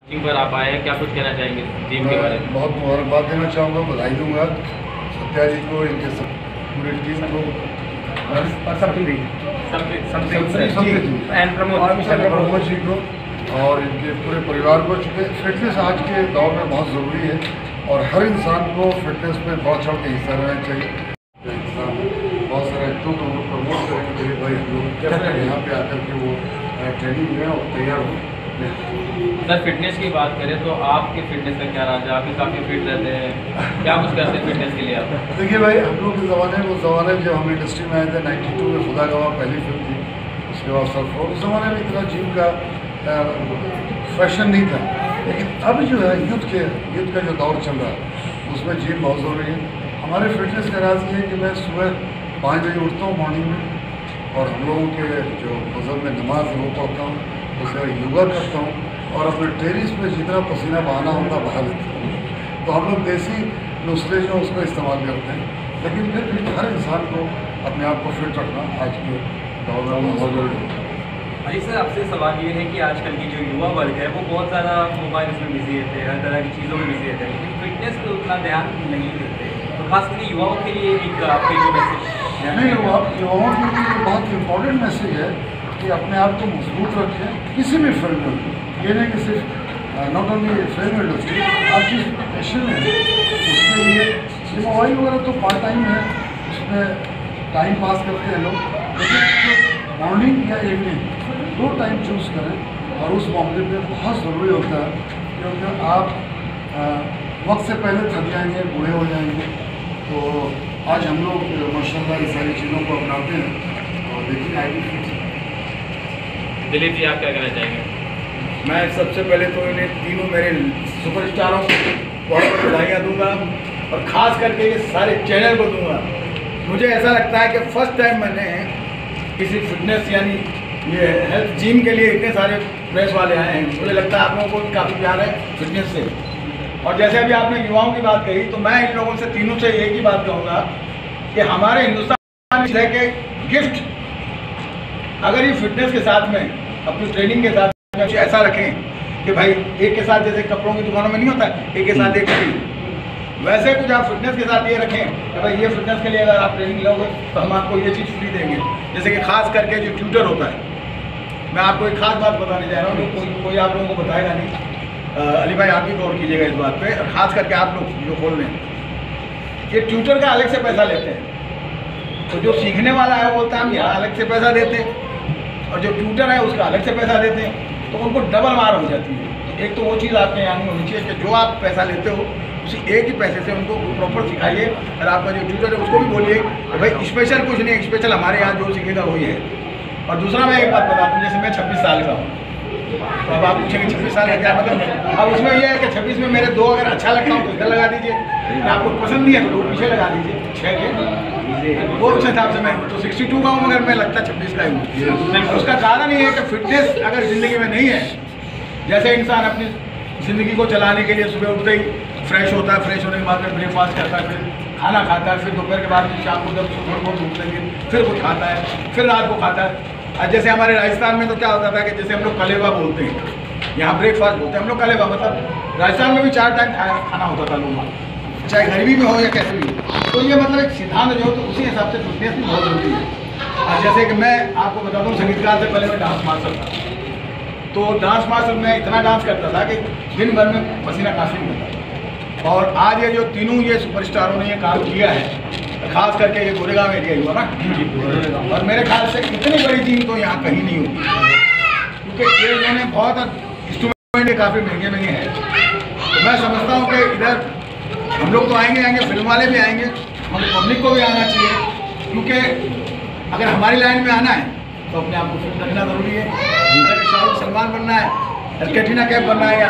Gym पर आप आए हैं, क्या कुछ कहना चाहेंगे जिम के बारे में? बहुत मुबारकबाद देना चाहूँगा, बधाई दूंगा सत्या जी को, इनके पूरी टीम को प्रमोद जी को और इनके पूरे परिवार को। चूँकि फिटनेस आज के दौर में बहुत ज़रूरी है और हर इंसान को फिटनेस में बढ़ चढ़ के हिस्सा लेना चाहिए। इंसान बहुत सारे एक्टरों को प्रमोट करेंगे मेरे भाई लोग यहाँ पे आकर के वो ट्रेनिंग लें और तैयार हो। सर, फिटनेस की बात करें तो आपके फिटनेस का क्या राज है? आप भी काफ़ी फिट रहते हैं, क्या कुछ करते हैं फिटनेस के लिए आप? देखिए भाई, हम लोग के ज़माने में, उस ज़माने में जब हम इंडस्ट्री में आए थे 92 में, खुदा गवाह पहली फिल्म थी, उसके बाद सर उस ज़माने में इतना जिम का फैशन नहीं था। लेकिन अब जो है यूथ का जो दौर चल रहा है उसमें जिम बहुत ज़रूरी है। हमारे फिटनेस का राज ये है कि मैं सुबह 5 बजे उठता हूँ मॉर्निंग में और हम लोगों के जो मज़हब में नमाज है वो पढ़ता हूँ, उसके बाद योगा करता हूँ और अपने टेरिस पे जितना पसीना बहाना होता बहा लेता हूँ। तो हम लोग देसी नुस्खे जो उसका इस्तेमाल करते हैं, लेकिन फिर भी हर इंसान को अपने आप को फिट रखना आज के दौर में बहुत ज़रूरी है। भाई सर, आपसे सवाल ये है कि आजकल की जो युवा वर्ग है वो बहुत ज़्यादा मोबाइल में बिजी रहते हैं, हर तरह की चीज़ों में बिजी रहते हैं, लेकिन फिटनेस पर उतना ध्यान नहीं देते। तो खास करके युवाओं के लिए एक आपके जो मैसेज नहीं, युवाओं के लिए बहुत इम्पोर्टेंट मैसेज है कि अपने आप को मजबूत रखें किसी भी फील्ड में। ये नहीं कि सिर्फ नॉट ओनली फिल्म इंडस्ट्री, आप जिस पैशन में है उसके लिए ये मोबाइल वगैरह तो पार्ट टाइम है, उसमें टाइम पास करते हैं लोग, लेकिन मॉर्निंग या इवनिंग 2 टाइम चूज़ करें और उस मौके पे बहुत ज़रूरी होता है क्योंकि आप वक्त से पहले थक जाएंगे, बूढ़े हो जाएंगे। तो आज हम लोग माशाल्लाह इन सारी चीज़ों को अपनाते हैं और देखिए आगे दिलीप जी, आप क्या कहना चाहेंगे? मैं सबसे पहले तो इन्हें तीनों मेरे सुपरस्टारों को बहुत बहुत बधाइयाँ दूंगा और ख़ास करके ये सारे चैनल को दूंगा। मुझे ऐसा लगता है कि फर्स्ट टाइम मैंने किसी फिटनेस यानी ये हेल्थ जिम के लिए इतने सारे प्रेस वाले आए हैं। मुझे लगता है आप लोगों को भी काफ़ी प्यार है फिटनेस से। और जैसे अभी आपने युवाओं की बात कही तो मैं इन लोगों से तीनों से एक ही बात कहूँगा कि हमारे हिंदुस्तान के गिफ्ट अगर ये फिटनेस के साथ में अपनी ट्रेनिंग के साथ में ऐसा रखें कि भाई एक के साथ, जैसे कपड़ों की दुकानों में नहीं होता एक के साथ एक फ्री, वैसे कुछ आप फिटनेस के साथ ये रखें कि भाई ये फिटनेस के लिए अगर आप ट्रेनिंग लोगे तो हम आपको ये चीज़ फ्री देंगे। जैसे कि खास करके जो ट्यूटर होता है, मैं आपको एक खास बात बताने जा रहा हूँ जो कोई आप लोगों को बताएगा नहीं। अली भाई आप भी गौर कीजिएगा इस बात पे, और ख़ास करके आप लोग जो खोल रहे हैं, ये ट्यूटर का अलग से पैसा लेते हैं। तो जो सीखने वाला है वो बोलता है हम यहाँ अलग से पैसा देते हैं, और जो ट्यूटर है उसका अलग से पैसा देते हैं, तो उनको डबल मार हो जाती है। तो एक तो वो चीज़ आपके यहाँ नहीं होनी चाहिए कि जो आप पैसा लेते हो उसी एक ही पैसे से उनको प्रॉपर सिखाइए, और आपका जो ट्यूटर है उसको भी बोलिए कि भाई स्पेशल कुछ नहीं, स्पेशल हमारे यहाँ जो सीखेगा वही है। और दूसरा मैं एक बात बता दूँ, जैसे मैं 26 साल का हूँ, तो अब आप पूछेंगे 26 साल है क्या मतलब? अब उसमें यह है कि 26 में मेरे 2 अगर अच्छा लगता हूँ तो इधर लगा दीजिए, आपको पसंद नहीं है तो पीछे लगा दीजिए 6 के, वो उस हिसाब से। मैं तो 62 का हूँ मगर मैं लगता 26 का ही हूँ। उसका कारण ये है कि फिटनेस अगर ज़िंदगी में नहीं है, जैसे इंसान अपनी ज़िंदगी को चलाने के लिए सुबह उठते ही फ्रेश होता है, फ्रेश होने के बाद में ब्रेकफास्ट करता है, फिर खाना खाता है, फिर दोपहर के बाद शाम को जब थोड़ा बहुत भूख लगे फिर कुछ खाता है, फिर रात को खाता है। और जैसे हमारे राजस्थान में तो क्या होता था कि जैसे हम लोग कलेवा बोलते हैं, यहाँ ब्रेकफास्ट बोलते हैं हम लोग कलेवा, मतलब राजस्थान में भी 4 टाइम खाना होता था लोगों का, चाहे गरीबी में हो या कैसे भी हो। तो ये मतलब एक सिद्धांत जो तो उसी हिसाब से फिटनेस भी बहुत ज़रूरी है। और जैसे कि मैं आपको बता दूँ, संगीतकार से पहले मैं डांस मास्टर था, तो डांस मास्टर में इतना डांस करता था कि दिन भर में पसीना काफ़ी निकलता था। और आज ये जो तीनों ये सुपरस्टारों ने ये काम किया है, खास करके ये गोरेगांव एरिया हुआ ना, और मेरे ख्याल से इतनी बड़ी टीम तो यहाँ कहीं नहीं होती, क्योंकि ये इन्होंने बहुत इंस्ट्रूमेंट काफ़ी महंगे महंगे हैं। तो मैं समझता हूँ कि इधर हम लोग तो आएंगे, फिल्म वाले भी आएंगे, मगर पब्लिक को भी आना चाहिए, क्योंकि अगर हमारी लाइन में आना है तो अपने आप को फिट रखना ज़रूरी है। अगर शाहरुख सलमान बनना है, कैटरीना कैफ बनना है या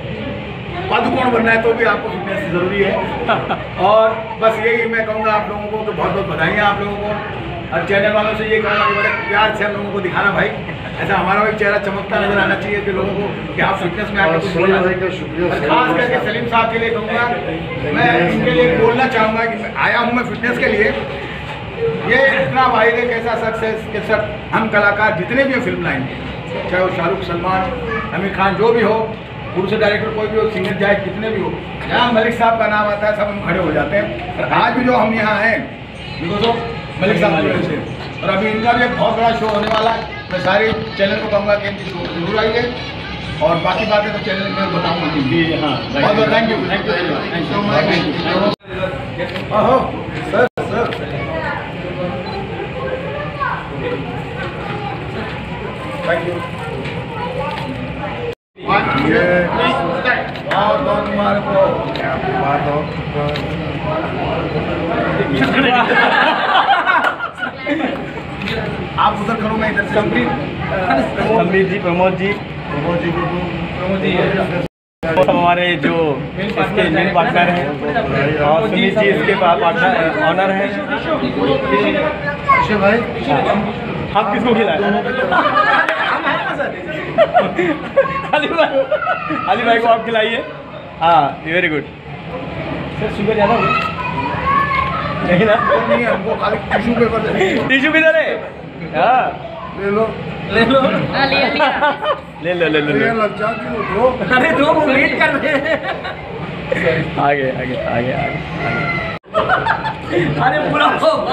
पादुकोण बनना है तो भी आपको फिटनेस ज़रूरी है। और बस यही मैं कहूँगा आप लोगों को कि बहुत बहुत बधाइयाँ आप लोगों को, और चैनल वालों से ये कहूँगा कि बड़े प्यार से हम लोगों को दिखाना भाई, ऐसा हमारा भी चेहरा चमकता नजर आना चाहिए कि लोगों को कि आप फिटनेस में आकर कुछ बोलना। खास करके सलीम साहब के लिए कहूँगा, मैं इनके लिए बोलना चाहूँगा कि आया हूँ मैं फिटनेस के लिए, ये इतना वाहिद एक ऐसा सक्सेस के सब हम कलाकार जितने भी हैं फिल्म लाइन में, चाहे वो शाहरुख, सलमान, आमिर खान, जो भी हो, प्रोड्यूसर डायरेक्टर कोई भी हो, सिंगर चाहे कितने भी हो, जहाँ मलिक साहब का नाम आता है सब हम खड़े हो जाते हैं। और आज भी जो हम यहाँ हैं बिकॉज ऑफ मलिक साहब की वजह से। और अभी इनका भी एक बहुत बड़ा शो होने वाला है। मैं सारे चैनल को कहूँगा कि इनकी शो जरूर आइए और बाकी बातें तो चैनल में बताऊँगा। जी हाँ, बहुत बहुत thank you so much. Sir thank you. ये बहुत बहुत मुबारक हो। बात हो आप उधर करो, मैं इधर से। संबित जी, प्रमोद जी हमारे जो इसके मेन पार्टनर हैं और सुनील जी इसके पार्टनर ऑनर हैं। भाई हम किसको खिलाएं? अली भाई को आप खिलाइए। हाँ वेरी गुड सर। शुगर ज़्यादा हो नहीं ना? नहीं है, हमको खाली टिश्यू पेपर दे। टिश्यू किधर है? हाँ ले लो ले लो ये लग जाती हो दो। अरे दो वेट कर रहे हैं। आगे आगे आगे आगे आगे। अरे पूरा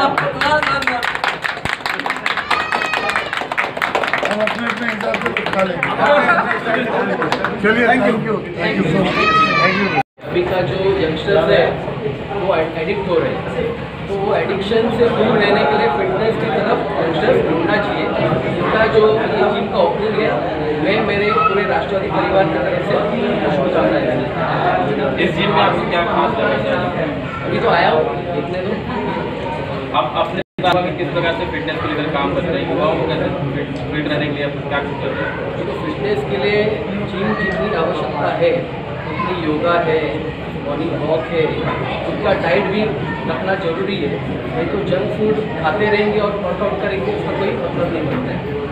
हम अपने हिसाब से खा लेंगे। चलिए thank you so much, thank you. अभी का जो यंगस्टर्स है वो एडिक्ट हो रहे हैं, तो वो एडिक्शन से दूर रहने के लिए फिटनेस की तरफ यंगस्टर्स ढूंढना चाहिए। इनका जो ये जिम का ओपनिंग है मैं मेरे पूरे राष्ट्रवादी परिवार की तरफ से शुभ चाहता इस जिम में आपको क्या खास लगा? अभी तो आया हूँ देखने दो। आप अपने किस प्रकार से फिटनेस को लेकर काम करते हैं? युवाओं को कैसे फिट रहने के लिए आप क्या करते हैं? तो फिटनेस के लिए जिम जितनी आवश्यकता है उतनी योगा है, मॉर्निंग वॉक है, उनका डाइट भी रखना जरूरी है। नहीं तो जंक फूड खाते रहेंगे और वर्कआउट करेंगे उसका कोई मतलब नहीं बनता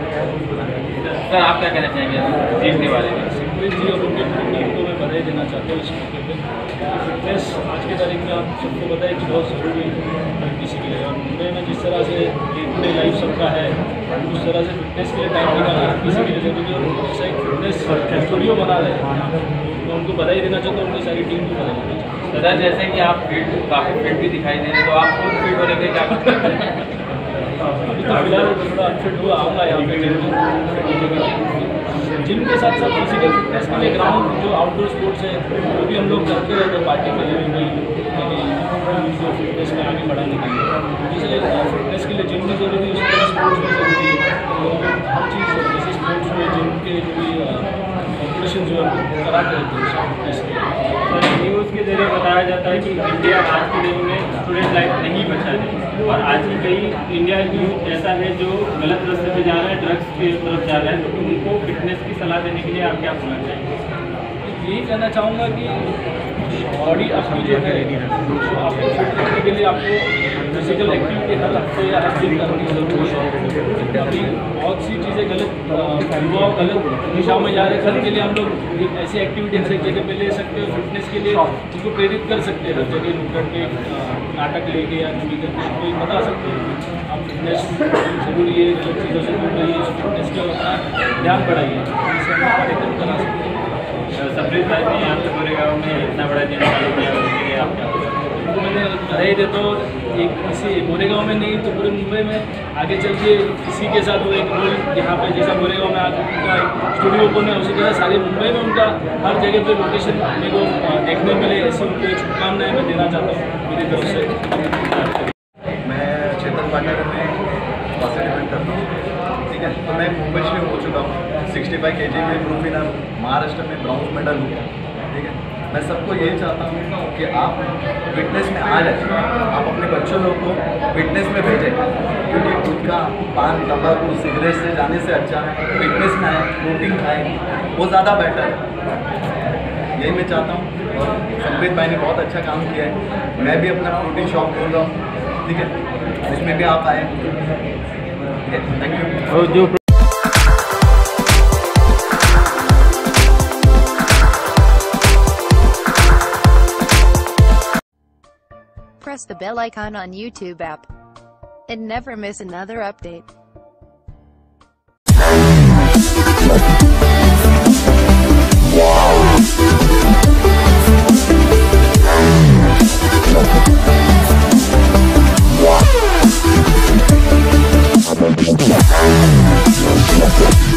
है। सर आप क्या कहना चाहेंगे जिम के बारे में? जी और उनकी टीम को मैं बधाई देना चाहता हूँ इस मौके पर। फिटनेस आज के तारीख में आप सबको पता है कि बहुत ज़रूरी है हर किसी के लिए। और मुंबई में जिस तरह से डे टू डे लाइफ सबका है उस तरह से फिटनेस के लिए टाइम निकालना हर किसी के लिए जरूरी है। और ऐसा एक फिटनेस स्टूडियो बना रहे हैं, मैं उनको बधाई देना चाहता हूँ, उनकी सारी टीम को बधाई देना चाहता हूँ। सर जैसे कि आप काफ़ी फिट भी दिखाई दे रहे हैं, तो आप खुद फिट होने के क्या करते हैं? अभी तो फिलहाल थोड़ा अनफिट हुआ, आऊँगा यहाँ पे जिम के साथ साथ फिजिकल फिटनेस के लिए ग्राउंड जो आउटडोर स्पोर्ट्स है वो भी हम लोग करते रहते हैं पार्टी के लिए फिटनेस में आगे बढ़ाने के लिए। इसलिए फिटनेस के लिए जिम भी जरूरी है, उसके स्पोर्ट्स भी जरूरी है। तो हर चीज़ जैसे स्पोर्ट्स में जिम के जो भी कॉम्पिटिशन जो है कराते रहते हैं फिटनेस के। न्यूज़ के जरिए बताया जाता है कि इंडिया आज के दिन में स्टूडेंट लाइफ नहीं बचा है और आज की कई इंडिया यूथ ऐसा है जो गलत रास्ते पे जा रहा है, ड्रग्स की तरफ जा रहा है। तो उनको फिटनेस की सलाह देने के लिए आप क्या बोलना चाहेंगे? यही कहना चाहूँगा कि बॉडी आपकी जो है तो आपको फिट रखने के लिए आपको फिजिकल एक्टिविटी हर हफ्ते या हर दिन करनी जरूरी है। अभी बहुत सी चीज़ें गलत युवा गलत दिशाओं में जा रहे हैं, के लिए हम लोग एक ऐसी एक्टिविटी हर एक जगह पे ले सकते हैं। फिटनेस के लिए उनको प्रेरित कर सकते हैं, हर जगह नुक्कड़ पे नाटक लेके या जो भी करके कोई बता सकते हैं आप फिटनेस जरूरी है, गलत चीज़ों से दूर रहिए, फिटनेस की ओर अपना ध्यान बढ़ाइए, इससे हम कार्यक्रम करा सकते हैं। सप्रीत भाई ने यहाँ पे गोरेगांव में इतना बड़ा जिम चालू किया उसके लिए आप क्या उनको मैंने बधाई देता हूँ। एक किसी गोरेगांव में नहीं तो पूरे मुंबई में आगे चल के किसी के साथ वो एक रोल यहाँ पे जैसा गोरेगांव में आगे उनका स्टूडियो ओपन है उसी तरह सारे मुंबई में उनका हर जगह पे लोकेशन मेरे को देखने मिले, ऐसी उनको एक शुभकामनाएं मैं देना चाहता हूँ मेरी तरफ से। मैं चेतन पाटिल में डिपेंड करता हूँ, ठीक है। तो मैं मुंबई से हो चुका हूँ, 65 kg में ग्रुप विनर, महाराष्ट्र में ब्राउन्ज मेडल हूँ, ठीक है। मैं सबको यही चाहता हूँ कि आप फिटनेस में आ जाए, आप अपने बच्चों लोग को फिटनेस में भेजें, क्योंकि खुद का पान तंबाकू सिगरेट से जाने से अच्छा फिटनेस में आए, प्रोटीन खाएँ, वो ज़्यादा बेटर है। यही मैं चाहता हूँ। और संबित भाई ने बहुत अच्छा काम किया है। मैं भी अपना प्रोटीन शॉप खोल रहा हूँ, ठीक है, उसमें भी आप आए, ठीक है। Thank you. Press the bell icon on YouTube app and never miss another update. Wow. है।